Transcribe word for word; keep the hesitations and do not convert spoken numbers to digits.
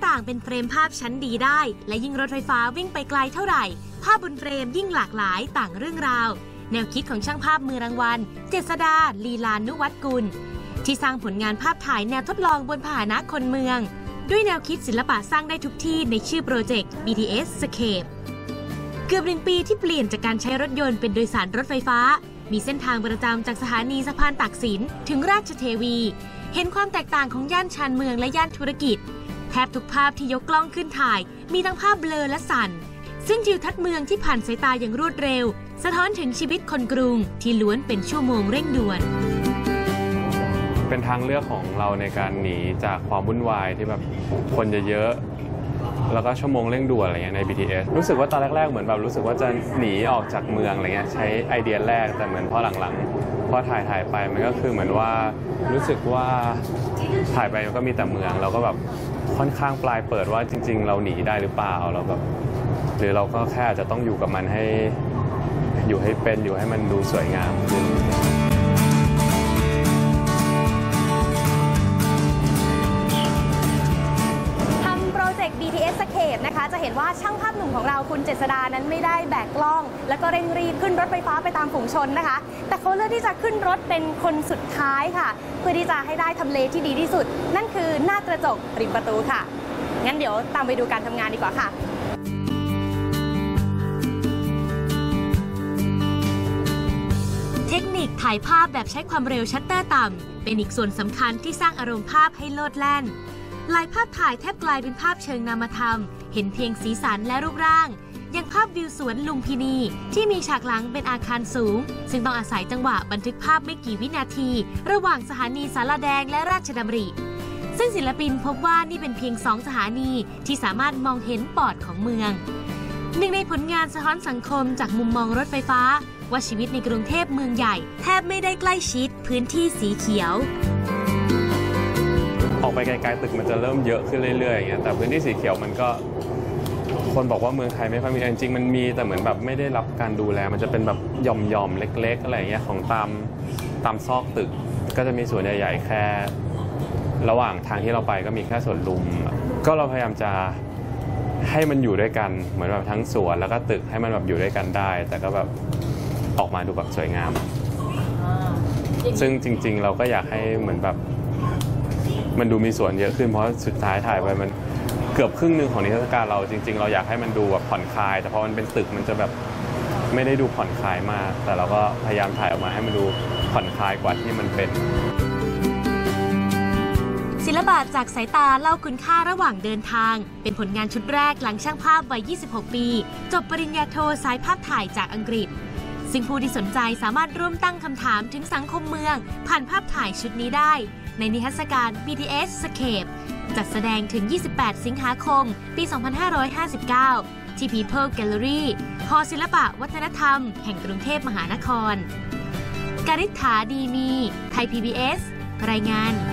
ต่างเป็นเฟรมภาพชั้นดีได้และยิ่งรถไฟฟ้าวิ่งไปไกลเท่าไหร่ภาพบนเฟรมยิ่งหลากหลายต่างเรื่องราวแนวคิดของช่างภาพมือรางวัลเจษฎา ลีลานุวัฒน์กุลที่สร้างผลงานภาพถ่ายแนวทดลองบนพาหนะคนเมืองด้วยแนวคิดศิลปะสร้างได้ทุกที่ในชื่อโปรเจกต์ บี ที เอส Scape เกือบหนึ่งปีที่เปลี่ยนจากการใช้รถยนต์เป็นโดยสารรถไฟฟ้ามีเส้นทางประจำจากสถานีสะพานตากสินถึงราชเทวีเห็นความแตกต่างของย่านชานเมืองและย่านธุรกิจแทบทุกภาพที่ยกกล้องขึ้นถ่ายมีทั้งภาพเบลอและสั่นซึ่งทิวทัศน์เมืองที่ผ่านสายตาอย่างรวดเร็วสะท้อนถึงชีวิตคนกรุงที่ล้วนเป็นชั่วโมงเร่งด่วนเป็นทางเลือกของเราในการหนีจากความวุ่นวายที่แบบคนเยอะๆแล้วก็ชั่วโมงเร่งด่วนอะไรเงี้ยใน บี ที เอส รู้สึกว่าตอนแรกๆเหมือนแบบรู้สึกว่าจะหนีออกจากเมืองอะไรเงี้ยใช้ไอเดียแรกแต่เหมือนพอหลังๆพอถ่ายถ่ายไปมันก็คือเหมือนว่ารู้สึกว่าถ่ายไปมันก็มีแต่เมืองเราก็แบบค่อนข้างปลายเปิดว่าจริงๆเราหนีได้หรือเปล่าเราแบบหรือเราก็แค่จะต้องอยู่กับมันให้อยู่ให้เป็นอยู่ให้มันดูสวยงามขึ้นบี ที เอส Scape นะคะจะเห็นว่าช่างภาพหนุ่มของเราคุณเจษฎานั้นไม่ได้แบกกล้องแล้วก็เร่งรีบขึ้นรถไฟฟ้าไปตามฝูงชนนะคะแต่เขาเลือกที่จะขึ้นรถเป็นคนสุดท้ายค่ะเพื่อที่จะให้ได้ทำเลที่ดีที่สุดนั่นคือหน้ากระจกริมประตูค่ะงั้นเดี๋ยวตามไปดูการทำงานดีกว่าค่ะเทคนิคถ่ายภาพแบบใช้ความเร็วชัตเตอร์ต่ำเป็นอีกส่วนสำคัญที่สร้างอารมณ์ภาพให้โลดแล่นลายภาพถ่ายแทบกลายเป็นภาพเชิงนามธรรมเห็นเพียงสีสันและรูปร่างอย่างภาพวิวสวนลุมพินีที่มีฉากหลังเป็นอาคารสูงซึ่งต้องอาศัยจังหวะบันทึกภาพไม่กี่วินาทีระหว่างสถานีสารแดงและราชดำริซึ่งศิลปินพบว่านี่เป็นเพียงสองสถานีที่สามารถมองเห็นปอดของเมืองหนึ่งในผลงานสะท้อนสังคมจากมุมมองรถไฟฟ้าว่าชีวิตในกรุงเทพเมืองใหญ่แทบไม่ได้ใกล้ชิดพื้นที่สีเขียวออกไปไกลๆตึกมันจะเริ่มเยอะขึ้นเรื่อยๆอย่างเงี้ยแต่พื้นที่สีเขียวมันก็คนบอกว่าเมืองไทยไม่ค่อยมีจริงๆมันมีแต่เหมือนแบบไม่ได้รับการดูแลมันจะเป็นแบบหย่อมๆเล็กๆอะไรเงี้ยของตามตามซอกตึกก็จะมีส่วนใหญ่ๆแค่ระหว่างทางที่เราไปก็มีแค่สวนลุมก็เราพยายามจะให้มันอยู่ด้วยกันเหมือนแบบทั้งสวนแล้วก็ตึกให้มันแบบอยู่ด้วยกันได้แต่ก็แบบออกมาดูแบบสวยงามซึ่งจริงๆเราก็อยากให้เหมือนแบบมันดูมีส่วนเยอะขึ้นเพราะสุดท้ายถ่ายไปมันเกือบครึ่งหนึ่งของนิทรรศการเราจริงๆเราอยากให้มันดูแบบผ่อนคลายแต่พอมันเป็นตึกมันจะแบบไม่ได้ดูผ่อนคลายมากแต่เราก็พยายามถ่ายออกมาให้มันดูผ่อนคลายกว่าที่มันเป็นศิลปะจากสายตาเล่าคุณค่าระหว่างเดินทางเป็นผลงานชุดแรกหลังช่างภาพวัยยี่สิบหกปีจบปริญญาโทสายภาพถ่ายจากอังกฤษซึ่งผู้ที่สนใจสามารถร่วมตั้งคำถามถึงสังคมเมืองผ่านภาพถ่ายชุดนี้ได้ในนิทรรศการ บี ที เอส Scape จัดแสดงถึงยี่สิบแปดสิงหาคมปีสองพันห้าร้อยห้าสิบเก้าที่ People Gallery หอศิลปะวัฒนธรรมแห่งกรุงเทพมหานครกฤษฐา ดีมีไทย พี บี เอส รายงาน